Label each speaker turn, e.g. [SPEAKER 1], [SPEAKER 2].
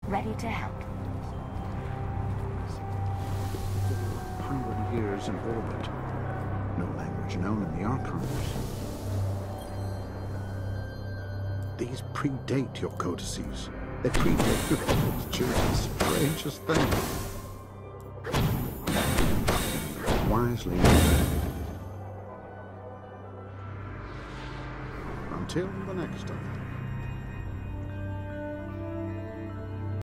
[SPEAKER 1] Ready to help.
[SPEAKER 2] 100 years in orbit. No language known in the archives. These predate your codices. They predate your choosing strangest thing. Wisely used. Until the next time.